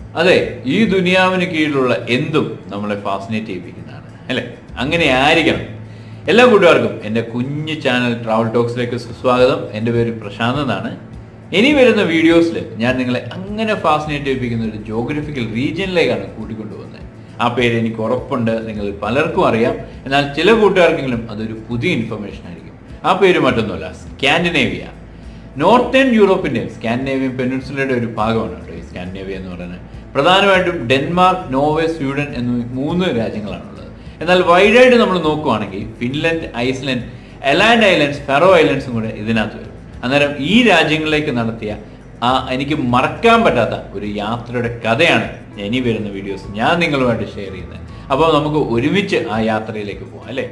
അതെ, ഈ ദുനിയാവിന് കീഴിലുള്ള എന്തും നമ്മളെ ഫാസിനേറ്റ് ചെയ്യിപ്പിക്കുന്നതാണ് അല്ലേ? അങ്ങനെ ആയിരിക്കണം. എല്ലാ കൂട്ടുകാർക്കും എൻ്റെ കുഞ്ഞു ചാനൽ ട്രാവൽ ടോക്സിലേക്ക് സ്വാഗതം. എൻ്റെ പേര് പ്രശാന്ത് എന്നാണ്. ഇനി വരുന്ന വീഡിയോസിൽ ഞാൻ നിങ്ങളെ അങ്ങനെ ഫാസിനേറ്റ് ചെയ്യിപ്പിക്കുന്ന ഒരു ജോഗ്രഫിക്കൽ റീജിയനിലേക്കാണ് കൂട്ടിക്കൊണ്ടുപോകുന്നത്. ആ പേര് എനിക്ക് ഉറപ്പുണ്ട് നിങ്ങൾ പലർക്കും അറിയാം, എന്നാൽ ചില കൂട്ടുകാർക്കെങ്കിലും അതൊരു പുതിയ ഇൻഫർമേഷൻ ആയിരിക്കും. ആ പേര് മറ്റൊന്നുമല്ല, സ്കാൻഡിനേവിയ. നോർത്തേൺ യൂറോപ്പിൻ്റെ സ്കാൻഡിനേവിയൻ പെനിൻസുലയുടെ ഒരു ഭാഗമാണ് കേട്ടോ ഈ സ്കാൻഡിനേവിയ എന്ന് പറയുന്നത്. പ്രധാനമായിട്ടും ഡെൻമാർക്ക്, നോർവേ, സ്വീഡൻ എന്നീ 3 രാജ്യങ്ങളാണുള്ളത്. എന്നാൽ വൈഡായിട്ട് നമ്മൾ നോക്കുവാണെങ്കിൽ Finland, Iceland, Aland islands, Faroe ഐലൻഡ്സും കൂടെ ഇതിനകത്ത് വരും. അന്നേരം ഈ രാജ്യങ്ങളിലേക്ക് നടത്തിയ എനിക്ക് മറക്കാൻ പറ്റാത്ത ഒരു യാത്രയുടെ കഥയാണ് ഇനി വരുന്ന വീഡിയോസ് ഞാൻ നിങ്ങളുമായിട്ട് ഷെയർ ചെയ്യുന്നത്. അപ്പോൾ നമുക്ക് ഒരുമിച്ച് ആ യാത്രയിലേക്ക് പോകാം അല്ലേ?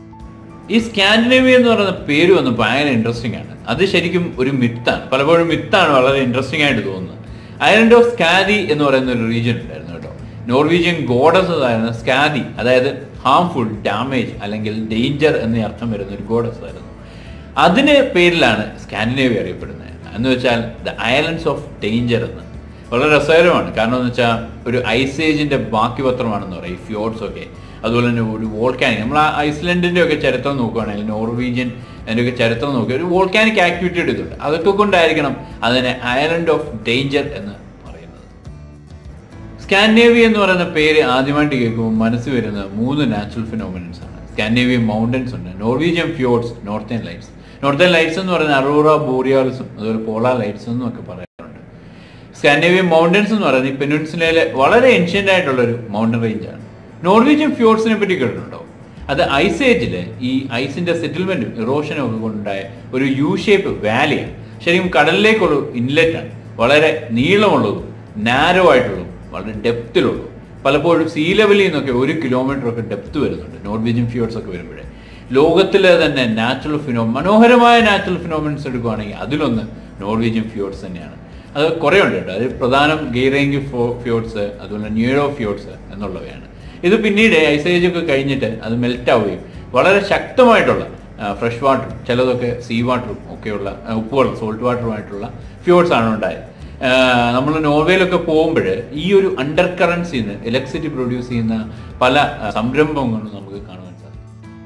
ഈ സ്കാൻഡിനേവിയ എന്ന് പറയുന്ന പേര് വന്ന് ഭയങ്കര ഇൻട്രസ്റ്റിംഗ് ആണ്. അത് ശരിക്കും ഒരു മിത്താണ്. പലപ്പോഴും മിത്താണ് വളരെ ഇൻട്രസ്റ്റിംഗ് ആയിട്ട് തോന്നുന്നത്. ഐലൻഡ് ഓഫ് സ്കാദി എന്ന് പറയുന്ന ഒരു റീജിയൻ ഉണ്ടായിരുന്നു കേട്ടോ. നോർവീജിയൻ ഗോഡസ് ആയിരുന്ന സ്കാദി, അതായത് ഹാംഫുൾ, ഡാമേജ് അല്ലെങ്കിൽ ഡേഞ്ചർ എന്നീ അർത്ഥം വരുന്ന ഒരു ഗോഡസ് ആയിരുന്നു. അതിന് പേരിലാണ് സ്കാൻഡിനേവിയ അറിയപ്പെടുന്നത്. എന്ന് വെച്ചാൽ ദ ഐലൻഡ്സ് ഓഫ് ഡേഞ്ചർ എന്ന്. വളരെ രസകരമാണ്. കാരണം എന്ന് വെച്ചാൽ ഒരു ഐസ് ഏജിന്റെ ബാക്കി പത്രമാണെന്ന് പറയും ഈ ഫ്യോർഡ്സ് ഒക്കെ. അതുപോലെ തന്നെ ഒരു വോൾക്കാനിക്, നമ്മൾ ആ ഐസ്ലൻഡിന്റെ ഒക്കെ ചരിത്രം നോക്കുകയാണെങ്കിൽ നോർവീജിയൻ അതിൻ്റെയൊക്കെ ചരിത്രം നോക്കുക, ഒരു വോൾക്കാനിക് ആക്ടിവിറ്റി എടുത്തിട്ടുണ്ട്. അതൊക്കെ കൊണ്ടായിരിക്കണം അതിനെ ഐലൻഡ് ഓഫ് ഡേഞ്ചർ എന്ന് പറയുന്നത്. സ്കാൻഡിനേവിയ എന്ന് പറയുന്ന പേര് ആദ്യമായിട്ട് കേൾക്കുമ്പോൾ മനസ്സിൽ വരുന്ന 3 നാച്ചുറൽ ഫിനോമിനൻസ് ആണ്. സ്കാൻഡിനേവിയൻ മൗണ്ടൻസ് ഉണ്ട്, Norwegian fjords, northern lights. Northern lights എന്ന് പറയുന്നത് അറോറ ബോറിയാലിസും അതുപോലെ പോളാർ ലൈറ്റ്സ് എന്നും ഒക്കെ പറയാറുണ്ട്. സ്കാൻഡിനേവിയൻ മൗണ്ടൻസ് എന്ന് പറയുന്നത് ഈ പെനിൻസുലയിലെ വളരെ ഏൻഷ്യൻ്റ് ആയിട്ടുള്ളൊരു മൗണ്ടൻ റേഞ്ചാണ്. നോർവീജിയൻ ഫ്യോർഡ്സിനെ പറ്റി കേട്ടിട്ടുണ്ടോ? അത് ഐസ് ഏജില് ഈ ഐസിന്റെ സെറ്റിൽമെന്റും ഇറോഷനും ഒക്കെ കൊണ്ടുണ്ടായ ഒരു യു ഷേപ്പ് വാലിയാണ്. ശരിക്കും കടലിലേക്കുള്ള ഇൻലെറ്റ് ആണ്. വളരെ നീളമുള്ളതും നാരോ ആയിട്ടുള്ളതും വളരെ ഡെപ്തിലുള്ളതും. പലപ്പോഴും സീ ലെവലിൽ നിന്നൊക്കെ 1 കിലോമീറ്റർ ഒക്കെ ഡെപ്ത് വരുന്നുണ്ട് നോർവീജിയൻ ഫ്യോർഡ്സ് ഒക്കെ വരുമ്പോഴേ. ലോകത്തിലെ തന്നെ മനോഹരമായ നാച്ചുറൽ ഫിനോമിനൻസ് എടുക്കുകയാണെങ്കിൽ അതിലൊന്ന് നോർവീജിയൻ ഫ്യോർഡ്സ് തന്നെയാണ്. അത് കുറേ ഉണ്ട് കേട്ടോ. അതിൽ പ്രധാനം ഗെയ്റേങ്കി ഫ്യോർഡ്സ്, അതുപോലെ ന്യൂറോ ഫ്യോർഡ്സ് എന്നുള്ളവയാണ്. ഇത് പിന്നീട് ഐസ് ഏജ് ഒക്കെ കഴിഞ്ഞിട്ട് അത് മെൽറ്റ് ആവുകയും വളരെ ശക്തമായിട്ടുള്ള ഫ്രഷ് വാട്ടറും ചിലതൊക്കെ സീ വാട്ടറും ഒക്കെയുള്ള ഉപ്പുവെള്ളം, സോൾട്ട് വാട്ടറുമായിട്ടുള്ള ഫ്യോർഡ്സ് ആണ് ഉണ്ടായത്. നമ്മൾ നോർവേയിലൊക്കെ പോകുമ്പോൾ ഈ ഒരു അണ്ടർ കറൻസിൽ നിന്ന് ഇലക്ട്രിസിറ്റി പ്രൊഡ്യൂസ് ചെയ്യുന്ന പല സംരംഭങ്ങളും നമുക്ക് കാണുവാൻ സാധിക്കും.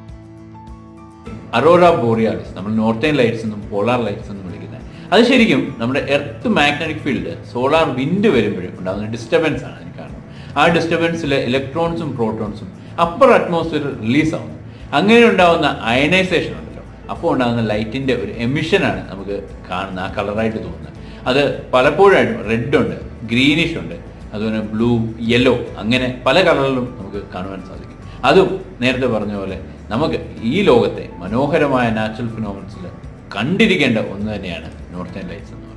അറോറ ബോറിയാലിസ്, നമ്മൾ നോർത്തേൺ ലൈറ്റ്സ് എന്നും പോളാർ ലൈറ്റ്സ് എന്നും വിളിക്കുന്നത്, അത് ശരിക്കും നമ്മുടെ earth magnetic field solar wind വരുമ്പോഴും ഉണ്ടാകുന്ന ഡിസ്റ്റർബൻസ് ആണ് എനിക്ക് കാണുന്നത്. ആ ഡിസ്റ്റർബൻസിലെ ഇലക്ട്രോൺസും പ്രോട്ടോൺസും അപ്പർ അറ്റ്മോസ്ഫിയർ റിലീസ് ആവുന്നു. അങ്ങനെ ഉണ്ടാകുന്ന അയനൈസേഷൻ ഉണ്ടല്ലോ, അപ്പോൾ ഉണ്ടാകുന്ന ലൈറ്റിൻ്റെ ഒരു എമിഷനാണ് നമുക്ക് കാണുന്ന ആ കളറായിട്ട് തോന്നുന്നത്. അത് പലപ്പോഴായിട്ടും റെഡ് ഉണ്ട്, ഗ്രീനിഷ് ഉണ്ട്, അതുപോലെ ബ്ലൂ, യെല്ലോ, അങ്ങനെ പല കളറിലും നമുക്ക് കാണുവാൻ സാധിക്കും. അതും നേരത്തെ പറഞ്ഞ പോലെ നമുക്ക് ഈ ലോകത്തെ മനോഹരമായ നാച്ചുറൽ ഫിനോമിനൻസിൽ കണ്ടിരിക്കേണ്ട ഒന്ന് തന്നെയാണ് നോർത്തേൺ ലൈറ്റ്സ് എന്ന് പറയുന്നത്.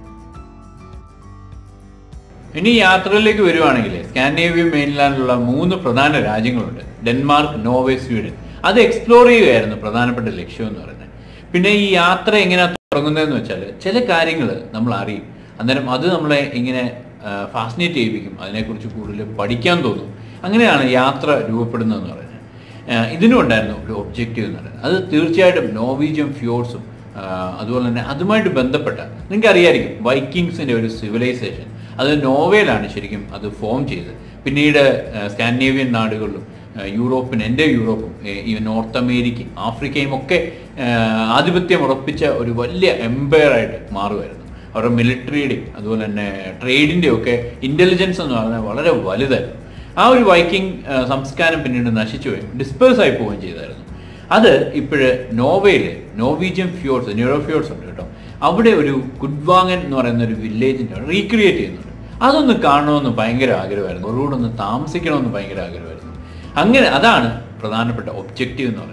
ഇനി യാത്രയിലേക്ക് വരുവാണെങ്കിൽ സ്കാൻഡിനേവിയൻ മെയിൻലാൻഡിലുള്ള 3 പ്രധാന രാജ്യങ്ങളുണ്ട്: ഡെൻമാർക്ക്, നോർവേ, സ്വീഡൻ. അത് എക്സ്പ്ലോർ ചെയ്യുകയായിരുന്നു പ്രധാനപ്പെട്ട ലക്ഷ്യം എന്ന് പറയുന്നത്. പിന്നെ ഈ യാത്ര എങ്ങനെയാണ് തുടങ്ങുന്നതെന്ന് വെച്ചാൽ ചില കാര്യങ്ങൾ നമ്മൾ അറിയും, അന്നേരം അത് നമ്മളെ ഇങ്ങനെ ഫാസിനേറ്റ് ചെയ്യിപ്പിക്കും, അതിനെക്കുറിച്ച് കൂടുതൽ പഠിക്കാൻ തോന്നും. അങ്ങനെയാണ് യാത്ര രൂപപ്പെടുന്നതെന്ന് പറയുന്നത്. ഇതിനും ഉണ്ടായിരുന്നു ഒരു ഒബ്ജക്റ്റീവ് എന്ന് പറയുന്നത്. അത് തീർച്ചയായിട്ടും നോർവീജിയൻ ഫ്യോർഡ്സും അതുപോലെ തന്നെ അതുമായിട്ട് ബന്ധപ്പെട്ട, നിങ്ങൾക്ക് അറിയായിരിക്കും, വൈക്കിങ്സിൻ്റെ ഒരു സിവിലൈസേഷൻ അത് നോർവേയിലാണ് ശരിക്കും അത് ഫോം ചെയ്തത്. പിന്നീട് സ്കാൻഡിനേവിയൻ നാടുകളിലും യൂറോപ്പിന്, എൻ്റെ യൂറോപ്പും ഈ നോർത്ത് അമേരിക്കയും ആഫ്രിക്കയും ഒക്കെ ആധിപത്യം ഉറപ്പിച്ച ഒരു വലിയ എംപയറായിട്ട് മാറുമായിരുന്നു. അവരുടെ മിലിറ്ററിയുടെയും അതുപോലെ തന്നെ ട്രേഡിൻ്റെയും ഒക്കെ ഇൻ്റലിജൻസ് എന്ന് പറഞ്ഞാൽ വളരെ വലുതായിരുന്നു. ആ ഒരു വൈക്കിംഗ് സംസ്കാരം പിന്നീട് നശിച്ചു പോയി, ഡിസ്പേഴ്സ് ആയി പോവുകയും ചെയ്തായിരുന്നു. അത് ഇപ്പോഴ് നോർവേയിൽ നോർവീജിയൻ ഫ്യോർഡ്സ്, ന്യൂറോ ഫ്യോർഡ്സ് ഉണ്ട് കേട്ടോ. അവിടെ ഒരു ഗുഡ്വാങ്ങൻ എന്ന് പറയുന്ന ഒരു വില്ലേജിൻ്റെ റീക്രിയേറ്റ് ചെയ്യുന്നുണ്ട്. അതൊന്ന് കാണണമെന്ന് ഭയങ്കര ആഗ്രഹമായിരുന്നു, അവരോട് ഒന്ന് താമസിക്കണമെന്ന് ഭയങ്കര ആഗ്രഹമായിരുന്നു. അങ്ങനെ അതാണ് പ്രധാനപ്പെട്ട ഒബ്ജക്റ്റീവ് എന്ന് പറയുന്നത്.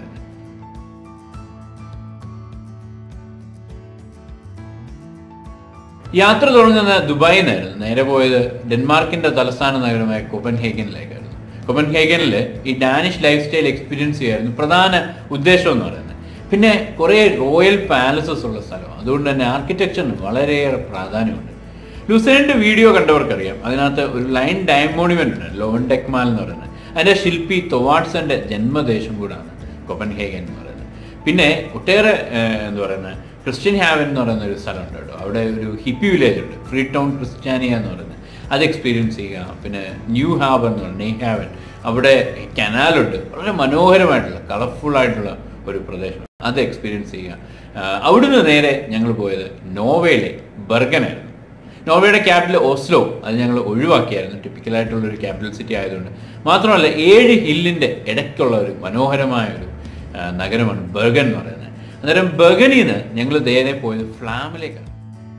യാത്ര തുടങ്ങുന്ന ദുബായിൽ നിന്നായിരുന്നു. നേരെ പോയത് ഡെൻമാർക്കിന്റെ തലസ്ഥാന നഗരമായ കോപ്പൻഹേഗനിലേക്കായിരുന്നു. കോപ്പൻഹേഗനിൽ ഈ ഡാനിഷ് ലൈഫ് സ്റ്റൈൽ എക്സ്പീരിയൻസ് ചെയ്യായിരുന്നു പ്രധാന ഉദ്ദേശം എന്ന് പറയുന്നത്. പിന്നെ കുറേ റോയൽ പാലസസ് ഉള്ള സ്ഥലമാണ്, അതുകൊണ്ട് തന്നെ ആർക്കിടെക്ചറിന് വളരെയേറെ പ്രാധാന്യമുണ്ട്. ലൂസേണിന്റെ വീഡിയോ കണ്ടവർക്കറിയാം, അതിനകത്ത് ഒരു ലൈൻ ഡയമോണിമെന്റ് ഉണ്ട്, ലോവൻഡെക്മാൽ എന്ന് പറയുന്നത്. അതിന്റെ ശില്പി തൊവാട്സന്റെ ജന്മദേശം കൂടാണ് കോപ്പൻഹേഗൻ എന്ന് പറയുന്നത്. പിന്നെ ഒട്ടേറെ എന്താ പറയുന്നത്, ക്രിസ്ത്യൻ ഹാവൻ എന്ന് പറയുന്ന ഒരു സ്ഥലമുണ്ട് കേട്ടോ. അവിടെ ഒരു ഹിപ്പി വില്ലേജ് ഉണ്ട്, ഫ്രീ ടൗൺ ക്രിസ്ത്യാനിയ എന്ന് പറയുന്നത്. അത് എക്സ്പീരിയൻസ് ചെയ്യുക. പിന്നെ ന്യൂ ഹാവൻ എന്ന് പറഞ്ഞാൽ നെയ്ഹാവൻ, അവിടെ കനാലുണ്ട്, വളരെ മനോഹരമായിട്ടുള്ള കളർഫുള്ളായിട്ടുള്ള ഒരു പ്രദേശം, അത് എക്സ്പീരിയൻസ് ചെയ്യുക. അവിടുന്ന് നേരെ ഞങ്ങൾ പോയത് നോർവേയിലെ ബെർഗനായിരുന്നു. നോർവേയുടെ ക്യാപിറ്റൽ ഓസ്ലോ അത് ഞങ്ങൾ ഒഴിവാക്കിയായിരുന്നു, ടിപ്പിക്കലായിട്ടുള്ളൊരു ക്യാപിറ്റൽ സിറ്റി ആയതുകൊണ്ട്. മാത്രമല്ല 7 ഹില്ലിൻ്റെ ഇടയ്ക്കുള്ള ഒരു മനോഹരമായ ഒരു നഗരമാണ് ബെർഗൻ എന്ന് പറയുന്നത്. അന്നേരം ബെർഗനിൽ നിന്ന് ഞങ്ങൾ നേരെ പോയത് ഫ്ലാമിലേക്കാണ്.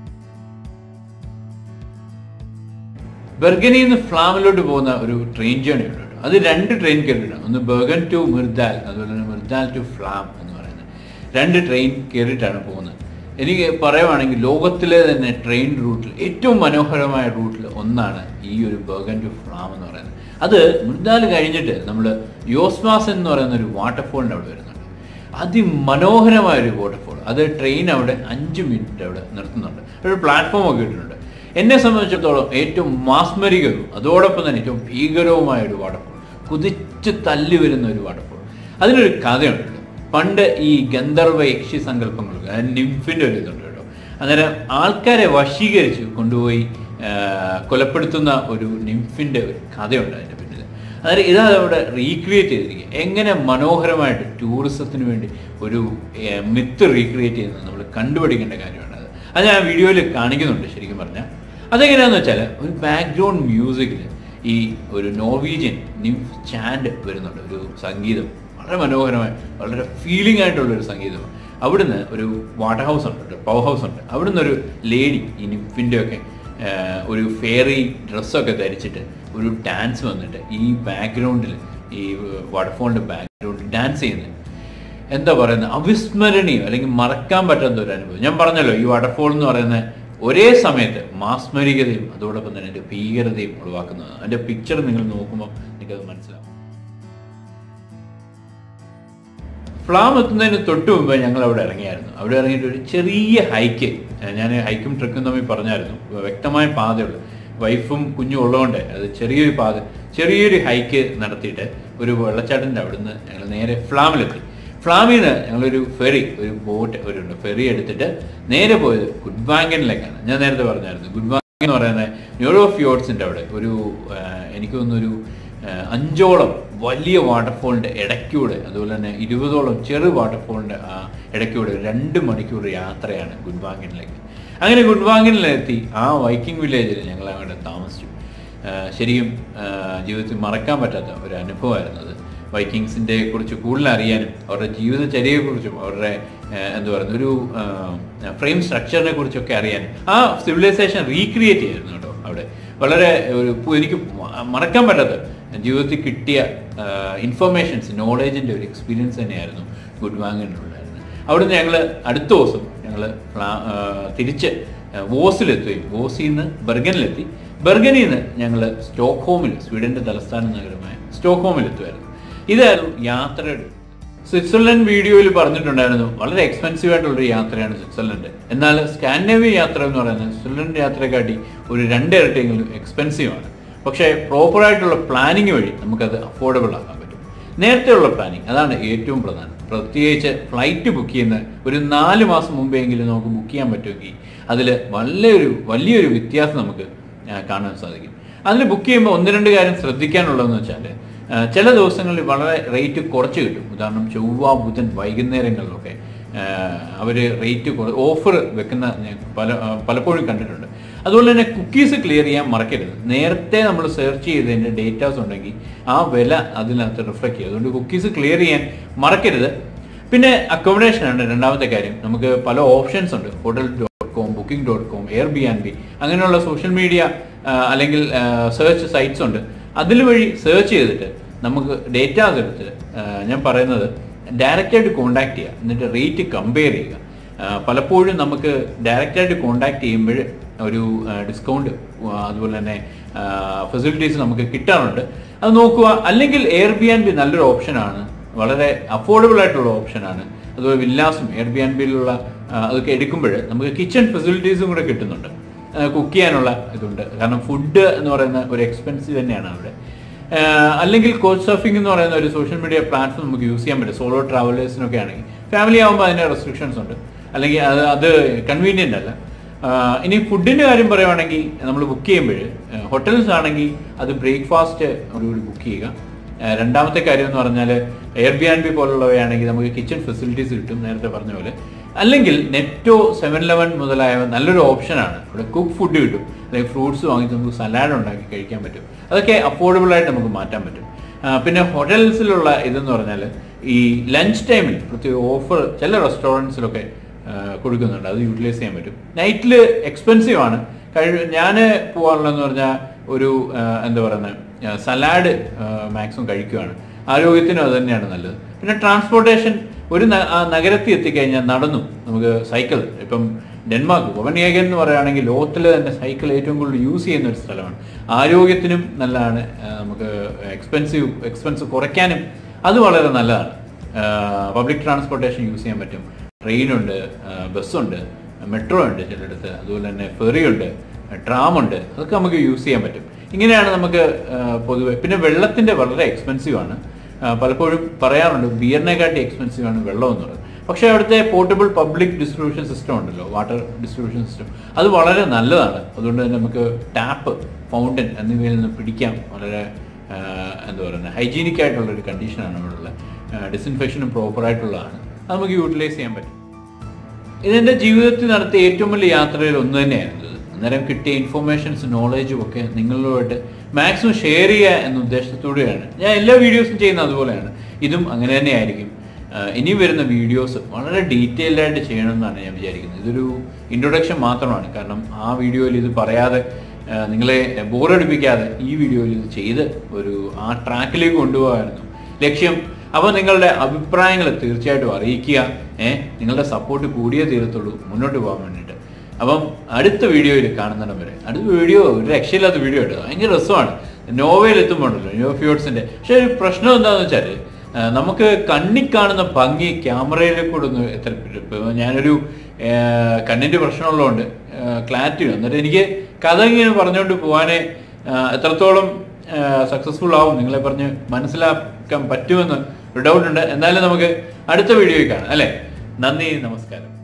ബെർഗനിൽ നിന്ന് ഫ്ലാമിലോട്ട് പോകുന്ന ഒരു ട്രെയിൻ ജേണി ഉണ്ട്. അത് 2 ട്രെയിൻ കയറിയിട്ടാണ്, ഒന്ന് ബെർഗൻ ടു മിർദാൽ, അതുപോലെ തന്നെ മിർദാൽ ടു ഫ്ലാം എന്ന് പറയുന്നത് 2 ട്രെയിൻ കയറിയിട്ടാണ് പോകുന്നത്. എനിക്ക് പറയുവാണെങ്കിൽ ലോകത്തിലെ തന്നെ ട്രെയിൻ റൂട്ടിൽ ഏറ്റവും മനോഹരമായ റൂട്ടിൽ ഒന്നാണ് ഈ ഒരു ബെർഗൻ ടു ഫ്ലാം എന്ന് പറയുന്നത്. അത് മിർദാൽ കഴിഞ്ഞിട്ട് നമ്മൾ യോസ്മാസ് എന്ന് പറയുന്ന ഒരു വാട്ടർഫോളിൻ്റെ അവിടെ വരുന്നുണ്ട്. അതിമനോഹരമായൊരു വാട്ടർഫോൾ. അത് ട്രെയിൻ അവിടെ 5 മിനിറ്റ് അവിടെ നിർത്തുന്നുണ്ട്. ഒരു പ്ലാറ്റ്ഫോം ഒക്കെ ഇട്ടിട്ടുണ്ട്. എന്നെ സംബന്ധിച്ചിടത്തോളം ഏറ്റവും മാസ്മരികവും അതോടൊപ്പം തന്നെ ഏറ്റവും ഭീകരവുമായ ഒരു വാട്ടർഫോൾ, കുതിച്ച് തല്ലി വരുന്ന ഒരു വാട്ടർഫോൾ. അതിനൊരു കഥയുണ്ട്. പണ്ട് ഈ ഗന്ധർവ യക്ഷി സങ്കല്പങ്ങൾക്ക് നിംഫിൻ്റെ ഒരു ഇതുണ്ട് കേട്ടോ. അന്നേരം ആൾക്കാരെ വശീകരിച്ച് കൊണ്ടുപോയി കൊലപ്പെടുത്തുന്ന ഒരു നിംഫിൻ്റെ ഒരു കഥയുണ്ട് അതിൻ്റെ പിന്നിൽ. അതായത് ഇതാണ് അവിടെ റീക്രിയേറ്റ് ചെയ്തിരിക്കുക. എങ്ങനെ മനോഹരമായിട്ട് ടൂറിസത്തിന് വേണ്ടി ഒരു മിത്ത് റീക്രിയേറ്റ് ചെയ്യുന്നത് നമ്മൾ കണ്ടുപിടിക്കേണ്ട കാര്യമാണ്. അത് ഞാൻ വീഡിയോയിൽ കാണിക്കുന്നുണ്ട്. ശരിക്കും പറഞ്ഞാൽ അതെങ്ങനെയാണെന്ന് വെച്ചാൽ ഒരു ബാക്ക്ഗ്രൗണ്ട് മ്യൂസിക്കിൽ ഈ ഒരു നോർവീജിയൻ നിംഫ് ചാൻഡ് വരുന്നുണ്ട്, ഒരു സംഗീതം, വളരെ മനോഹരമായ വളരെ ഫീലിംഗ് ആയിട്ടുള്ളൊരു സംഗീതമാണ്. അവിടുന്ന് ഒരു വാട്ടർ ഹൗസ് ഉണ്ട്, ഒരു പവർ ഹൗസ് ഉണ്ട്. അവിടുന്ന് ഒരു ലേഡി ഈ നിംഫിൻ്റെ ഒക്കെ ഒരു ഫെയറി ഡ്രസ്സൊക്കെ ധരിച്ചിട്ട് ഒരു ഡാൻസ് വന്നിട്ട് ഈ ബാക്ക്ഗ്രൗണ്ടിൽ, ഈ വാട്ടർഫോളിൻ്റെ ബാക്ക്ഗ്രൗണ്ടിൽ ഡാൻസ് ചെയ്യുന്നത് എന്താ പറയുന്നത്, അവിസ്മരണീയം അല്ലെങ്കിൽ മറക്കാൻ പറ്റാത്ത ഒരു അനുഭവം. ഞാൻ പറഞ്ഞല്ലോ, ഈ വാട്ടർഫോൾ എന്ന് പറയുന്ന ഒരേ സമയത്ത് മാസ്മരികതയും അതോടൊപ്പം തന്നെ അതിൻ്റെ ഭീകരതയും ഒഴിവാക്കുന്നതാണ്. അതിൻ്റെ പിക്ചർ നിങ്ങൾ നോക്കുമ്പോൾ നിങ്ങൾക്കത് മനസ്സിലാവും. ഫ്ലാം എത്തുന്നതിന് തൊട്ട് മുമ്പ് ഞങ്ങൾ അവിടെ ഇറങ്ങിയായിരുന്നു. അവിടെ ഇറങ്ങിയിട്ട് ഒരു ചെറിയ ഹൈക്ക്, ഞാൻ ഹൈക്കും ട്രക്കും തമ്മിൽ പറഞ്ഞായിരുന്നു, വ്യക്തമായ പാതയുള്ളൂ. വൈഫും കുഞ്ഞും ഉള്ളതുകൊണ്ട് അത് ചെറിയൊരു ഹൈക്ക് നടത്തിയിട്ട് ഒരു വെള്ളച്ചാട്ടൻ്റെ അവിടുന്ന് ഞങ്ങൾ നേരെ ഫ്ലാമിലെത്തി. ഫ്ലാമിൽ നിന്ന് ഞങ്ങളൊരു ഫെറി, ഒരു ബോട്ട് ഉണ്ട്, ഫെറി എടുത്തിട്ട് നേരെ പോയത് ഗുഡ്വാങ്കനിലേക്കാണ്. ഞാൻ നേരത്തെ പറഞ്ഞായിരുന്നു, ഗുഡ്വാങ്കൻ എന്ന് പറയുന്നത് ന്യൂറോ ഫ്യോർഡ്സിൻ്റെ അവിടെ ഒരു എനിക്ക് തോന്നുന്നൊരു 5ഓളം വലിയ വാട്ടർഫോളിൻ്റെ ഇടയ്ക്കൂടെ, അതുപോലെ തന്നെ 20ഓളം ചെറു വാട്ടർഫോളിൻ്റെ ഇടയ്ക്കൂടെ 2 മണിക്കൂർ യാത്രയാണ് ഗുഡ്വാങ്കനിലേക്ക്. അങ്ങനെ ഗുഡ്വാങ്കനിലെത്തി ആ വൈക്കിംഗ് വില്ലേജിൽ ഞങ്ങൾ അവിടെ താമസിച്ചു. ശരിക്കും ജീവിതത്തിൽ മറക്കാൻ പറ്റാത്ത ഒരു അനുഭവമായിരുന്നു അത്. വൈക്കിങ്സിൻ്റെ കുറിച്ച് കൂടുതൽ അറിയാനും അവരുടെ ജീവിതചര്യയെക്കുറിച്ചും അവരുടെ എന്താ പറയുക ഒരു ഫ്രെയിം സ്ട്രക്ചറിനെ കുറിച്ചൊക്കെ അറിയാനും ആ സിവിലൈസേഷൻ റീക്രിയേറ്റ് ചെയ്യായിരുന്നു കേട്ടോ. അവിടെ വളരെ എനിക്ക് മറക്കാൻ പറ്റാത്ത ജീവിതത്തിൽ കിട്ടിയ ഇൻഫർമേഷൻസ്, നോളേജിൻ്റെ ഒരു എക്സ്പീരിയൻസ് തന്നെയായിരുന്നു ഗുഡ്വാങ്കനിലുണ്ടായിരുന്നത്. അവിടുന്ന് ഞങ്ങൾ അടുത്ത ദിവസം ഞങ്ങൾ തിരിച്ച് വോസിലെത്തുകയും വോസിൽ നിന്ന് ബെർഗനിലെത്തി. ബെർഗനിൽ നിന്ന് ഞങ്ങൾ സ്റ്റോക്ക്ഹോമിൽ, സ്വീഡൻ്റെ തലസ്ഥാന നഗരമായ സ്റ്റോക്ക്ഹോമിലെത്തുമായിരുന്നു. ഇതായിരുന്നു യാത്രയുടെ. സ്വിറ്റ്സർലൻഡ് വീഡിയോയിൽ പറഞ്ഞിട്ടുണ്ടായിരുന്നു, വളരെ എക്സ്പെൻസീവ് ആയിട്ടുള്ളൊരു യാത്രയാണ് സ്വിറ്റ്സർലൻഡ്. എന്നാൽ സ്കാൻഡിനേവിയൻ യാത്ര എന്ന് പറയുന്നത് സ്വിറ്റ്സർലൻഡ് യാത്രയെക്കാട്ടി ഒരു 2 ഇരട്ടിയെങ്കിലും എക്സ്പെൻസീവാണ്. പക്ഷേ പ്രോപ്പറായിട്ടുള്ള പ്ലാനിങ് വഴി നമുക്കത് അഫോർഡബിൾ ആക്കാൻ പറ്റും. നേരത്തെയുള്ള പ്ലാനിങ് അതാണ് ഏറ്റവും പ്രധാനം. പ്രത്യേകിച്ച് ഫ്ലൈറ്റ് ബുക്ക് ചെയ്യുന്ന ഒരു 4 മാസം മുമ്പെങ്കിലും നമുക്ക് ബുക്ക് ചെയ്യാൻ പറ്റുമെങ്കിൽ അതിൽ വലിയൊരു വ്യത്യാസം നമുക്ക് കാണാൻ സാധിക്കും. അതിൽ ബുക്ക് ചെയ്യുമ്പോൾ 1-2 കാര്യം ശ്രദ്ധിക്കാനുള്ളതെന്ന് വെച്ചാൽ, ചില ദിവസങ്ങളിൽ വളരെ റേറ്റ് കുറച്ച് കിട്ടും. ഉദാഹരണം ചൊവ്വ, ബുധൻ വൈകുന്നേരങ്ങളിലൊക്കെ അവർ റേറ്റ് ഓഫർ വെക്കുന്ന പലപ്പോഴും കണ്ടിട്ടുണ്ട്. അതുപോലെ തന്നെ കുക്കീസ് ക്ലിയർ ചെയ്യാൻ മറക്കരുത്. നേരത്തെ നമ്മൾ സെർച്ച് ചെയ്തതിൻ്റെ ഡേറ്റാസ് ഉണ്ടെങ്കിൽ ആ വില അതിനകത്ത് റിഫ്ലക്ട് ചെയ്യും. അതുകൊണ്ട് കുക്കീസ് ക്ലിയർ ചെയ്യാൻ മറക്കരുത്. പിന്നെ അക്കോമഡേഷനാണ് രണ്ടാമത്തെ കാര്യം. നമുക്ക് പല ഓപ്ഷൻസ് ഉണ്ട്. hotel.com, booking.com, Airbnb, അങ്ങനെയുള്ള സോഷ്യൽ മീഡിയ അല്ലെങ്കിൽ സെർച്ച് സൈറ്റ്സ് ഉണ്ട്. അതിൽ വഴി സെർച്ച് ചെയ്തിട്ട് നമുക്ക് ഡേറ്റാസ് എടുത്ത് ഞാൻ പറയുന്നത് ഡയറക്റ്റായിട്ട് കോൺടാക്ട് ചെയ്യുക, എന്നിട്ട് റേറ്റ് കമ്പയർ ചെയ്യുക. പലപ്പോഴും നമുക്ക് ഡയറക്റ്റായിട്ട് കോൺടാക്ട് ചെയ്യുമ്പോൾ ഒരു ഡിസ്കൗണ്ട് അതുപോലെ തന്നെ ഫെസിലിറ്റീസ് നമുക്ക് കിട്ടാറുണ്ട്. അത് നോക്കുക. അല്ലെങ്കിൽ Airbnb നല്ലൊരു ഓപ്ഷനാണ്, വളരെ അഫോർഡബിൾ ആയിട്ടുള്ള ഓപ്ഷനാണ്. അതുപോലെ വില്ലാസും Airbnb-യിലുള്ള അതൊക്കെ എടുക്കുമ്പോൾ നമുക്ക് കിച്ചൺ ഫെസിലിറ്റീസും കൂടെ കിട്ടുന്നുണ്ട്. കുക്ക് ചെയ്യാനുള്ള ഇതുണ്ട്. കാരണം ഫുഡ് എന്ന് പറയുന്ന ഒരു എക്സ്പെൻസീവ് തന്നെയാണ് അവിടെ. അല്ലെങ്കിൽ കോച്ച് സർഫിംഗ് എന്ന് പറയുന്ന ഒരു സോഷ്യൽ മീഡിയ പ്ലാറ്റ്ഫോം നമുക്ക് യൂസ് ചെയ്യാൻ പറ്റും. സോളോ ട്രാവലേഴ്സിനൊക്കെ ആണെങ്കിൽ. ഫാമിലി ആകുമ്പോൾ അതിൻ്റെ റെസ്ട്രിക്ഷൻസ് ഉണ്ട്, അല്ലെങ്കിൽ അത് കൺവീനിയൻ്റ് അല്ല. ഇനി ഫുഡിൻ്റെ കാര്യം പറയുവാണെങ്കിൽ നമ്മൾ ബുക്ക് ചെയ്യുമ്പോൾ ഹോട്ടൽസ് ആണെങ്കിൽ അത് ബ്രേക്ക്ഫാസ്റ്റ് കൂടി ബുക്ക് ചെയ്യുക. രണ്ടാമത്തെ കാര്യം എന്ന് പറഞ്ഞാൽ എയർബിആൻബി പോലുള്ളവയാണെങ്കിൽ നമുക്ക് കിച്ചൺ ഫെസിലിറ്റീസ് കിട്ടും, നേരത്തെ പറഞ്ഞ പോലെ. അല്ലെങ്കിൽ നെറ്റോ 7-Eleven മുതലായ നല്ലൊരു ഓപ്ഷനാണ്. ഇവിടെ കുക്ക് ഫുഡ് കിട്ടും, അല്ലെങ്കിൽ ഫ്രൂട്ട്സ് വാങ്ങി നമുക്ക് സലാഡ് ഉണ്ടാക്കി കഴിക്കാൻ പറ്റും. അതൊക്കെ അഫോർഡബിളായിട്ട് നമുക്ക് മാറ്റാൻ പറ്റും. പിന്നെ ഹോട്ടൽസിലുള്ള ഇതെന്ന് പറഞ്ഞാൽ ഈ ലഞ്ച് ടൈമിൽ പ്രത്യേക ഓഫർ ചില റെസ്റ്റോറൻറ്റ്സിലൊക്കെ കൊടുക്കുന്നുണ്ട്, അത് യൂട്ടിലൈസ് ചെയ്യാൻ പറ്റും. നൈറ്റിൽ എക്സ്പെൻസീവ് ആണ്. ഞാൻ പോകാറുള്ളതെന്ന് പറഞ്ഞാൽ ഒരു എന്താ പറയുന്നത് സലാഡ് മാക്സിമം കഴിക്കുകയാണ്. ആരോഗ്യത്തിനും അത് തന്നെയാണ് നല്ലത്. പിന്നെ ട്രാൻസ്പോർട്ടേഷൻ, ഒരു നഗരത്തിൽ എത്തിക്കഴിഞ്ഞാൽ നടന്നു നമുക്ക് സൈക്കിൾ, ഇപ്പം ഡെൻമാർക്ക് കോപ്പൻഹേഗൻ എന്ന് പറയുകയാണെങ്കിൽ ലോകത്തിൽ തന്നെ സൈക്കിൾ ഏറ്റവും കൂടുതൽ യൂസ് ചെയ്യുന്ന ഒരു സ്ഥലമാണ്. ആരോഗ്യത്തിനും നല്ലതാണ്, നമുക്ക് എക്സ്പെൻസ് കുറയ്ക്കാനും അത് വളരെ നല്ലതാണ്. പബ്ലിക് ട്രാൻസ്പോർട്ടേഷൻ യൂസ് ചെയ്യാൻ പറ്റും. ട്രെയിനുണ്ട്, ബസ്സുണ്ട്, മെട്രോ ഉണ്ട് ചിലയിടത്ത്, അതുപോലെ തന്നെ ഫെറിയുണ്ട്, ട്രാമുണ്ട്, അതൊക്കെ നമുക്ക് യൂസ് ചെയ്യാൻ പറ്റും. ഇങ്ങനെയാണ് നമുക്ക് പൊതുവെ. പിന്നെ വെള്ളത്തിൻ്റെ വളരെ എക്സ്പെൻസീവ് ആണ്. പലപ്പോഴും പറയാറുണ്ട് ബിയറിനെക്കാട്ടി എക്സ്പെൻസീവ് ആണ് വെള്ളം എന്ന് പറയുന്നത്. പക്ഷേ അവിടുത്തെ പോർട്ടബിൾ പബ്ലിക് ഡിസ്ട്രിബ്യൂഷൻ സിസ്റ്റം ഉണ്ടല്ലോ, വാട്ടർ ഡിസ്ട്രിബ്യൂഷൻ സിസ്റ്റം, അത് വളരെ നല്ലതാണ്. അതുകൊണ്ട് തന്നെ നമുക്ക് ടാപ്പ്, ഫൗണ്ടൻ എന്നിവയിൽ നിന്ന് പിടിക്കാം. വളരെ എന്താ പറയുന്നത് ഹൈജീനിക് ആയിട്ടുള്ളൊരു കണ്ടീഷനാണ് അവിടെയുള്ള. ഡിസിൻഫെക്ഷനും പ്രോപ്പറായിട്ടുള്ളതാണ്, അത് നമുക്ക് യൂട്ടിലൈസ് ചെയ്യാൻ പറ്റും. ഇതെൻ്റെ ജീവിതത്തിൽ നടത്തിയ ഏറ്റവും വലിയ യാത്രയിൽ ഒന്ന് തന്നെയായിരുന്നു. അന്നേരം കിട്ടിയ ഇൻഫോർമേഷൻസ്, നോളേജും ഒക്കെ നിങ്ങളുമായിട്ട് മാക്സിമം ഷെയർ ചെയ്യുക എന്ന ഉദ്ദേശത്തോടെയാണ് ഞാൻ എല്ലാ വീഡിയോസും ചെയ്യുന്നത്. അതുപോലെയാണ് ഇതും അങ്ങനെ തന്നെ ആയിരിക്കും. ഇനി വരുന്ന വീഡിയോസ് വളരെ ഡീറ്റെയിൽഡ് ആയിട്ട് ചെയ്യണമെന്നാണ് ഞാൻ വിചാരിക്കുന്നത്. ഇതൊരു ഇൻട്രൊഡക്ഷൻ മാത്രമാണ്. കാരണം ആ വീഡിയോയിൽ ഇത് പറയാതെ നിങ്ങളെ ബോറടിപ്പിക്കാതെ ഈ വീഡിയോയിൽ ഇത് ചെയ്ത് ആ ട്രാക്കിലേക്ക് കൊണ്ടുപോകാമായിരുന്നു ലക്ഷ്യം. അപ്പോൾ നിങ്ങളുടെ അഭിപ്രായങ്ങൾ തീർച്ചയായിട്ടും അറിയിക്കുക. നിങ്ങളുടെ സപ്പോർട്ട് കൂടിയേ തീരത്തുള്ളൂ മുന്നോട്ട് പോകാൻ വേണ്ടിയിട്ട്. അപ്പം അടുത്ത വീഡിയോയിൽ കാണുന്നിടം വരെ. അടുത്ത വീഡിയോ ഒരു രക്ഷയില്ലാത്ത വീഡിയോ ഉണ്ട്, ഭയങ്കര രസമാണ്. നോവയിൽ എത്തുമ്പോണ്ടല്ലോ ന്യൂ ഫ്യൂട്ട്സിൻ്റെ. പക്ഷേ ഒരു പ്രശ്നം എന്താണെന്ന് വെച്ചാൽ നമുക്ക് കണ്ണി കാണുന്ന ഭംഗി ക്യാമറയിലേക്ക് കൂടെ ഒന്ന് എത്തപ്പെട്ടിട്ട്. ഇപ്പോൾ ഞാനൊരു കണ്ണിൻ്റെ പ്രശ്നമുള്ളതുകൊണ്ട് ക്ലാരിറ്റി ഉണ്ട്. എന്നിട്ട് എനിക്ക് കഥ ഇങ്ങനെ പറഞ്ഞുകൊണ്ട് പോകാനേ എത്രത്തോളം സക്സസ്ഫുൾ ആവും നിങ്ങളെ പറഞ്ഞ് മനസ്സിലാക്കാൻ പറ്റുമെന്ന് ഒരു ഡൗട്ടുണ്ട്. എന്നാലും നമുക്ക് അടുത്ത വീഡിയോയിൽ കാണാം അല്ലേ. നന്ദി, നമസ്കാരം.